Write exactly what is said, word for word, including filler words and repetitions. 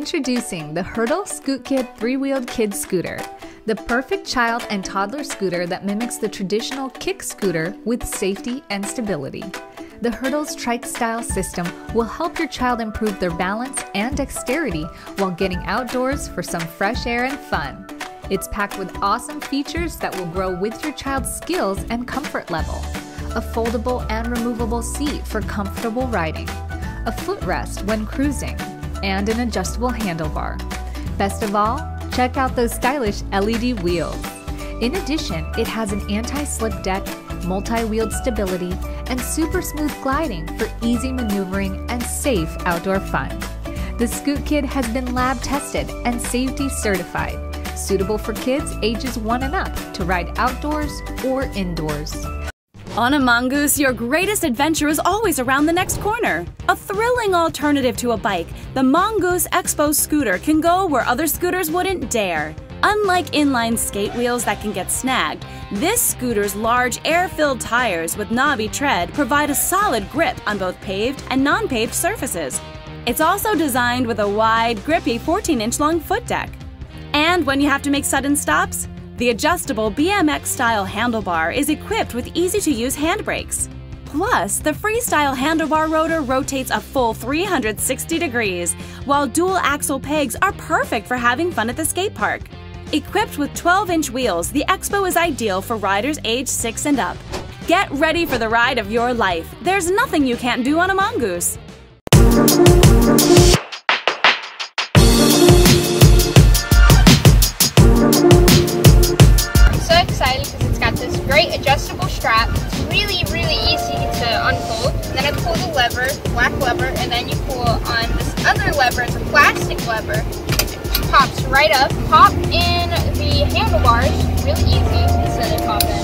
Introducing the Hurdle ScootKid three-wheeled kid scooter, the perfect child and toddler scooter that mimics the traditional kick scooter with safety and stability. The Hurdle's trike-style system will help your child improve their balance and dexterity while getting outdoors for some fresh air and fun. It's packed with awesome features that will grow with your child's skills and comfort level. A foldable and removable seat for comfortable riding, a footrest when cruising, and an adjustable handlebar. Best of all, check out those stylish L E D wheels. In addition, it has an anti-slip deck, multi-wheeled stability, and super smooth gliding for easy maneuvering and safe outdoor fun. The ScootKid has been lab tested and safety certified, suitable for kids ages one and up to ride outdoors or indoors. On a Mongoose, your greatest adventure is always around the next corner. A thrilling alternative to a bike, the Mongoose Expo scooter can go where other scooters wouldn't dare. Unlike inline skate wheels that can get snagged, this scooter's large air-filled tires with knobby tread provide a solid grip on both paved and non-paved surfaces. It's also designed with a wide, grippy fourteen inch long foot deck. And when you have to make sudden stops, the adjustable B M X-style handlebar is equipped with easy-to-use handbrakes. Plus, the freestyle handlebar rotor rotates a full three hundred sixty degrees, while dual-axle pegs are perfect for having fun at the skate park. Equipped with twelve inch wheels, the Expo is ideal for riders age six and up. Get ready for the ride of your life. There's nothing you can't do on a Mongoose. Great adjustable strap. It's really, really easy to unfold. And then I pull the lever, black lever, and then you pull on this other lever. It's a plastic lever. It pops right up. Pop in the handlebars. Really easy. So they pop in.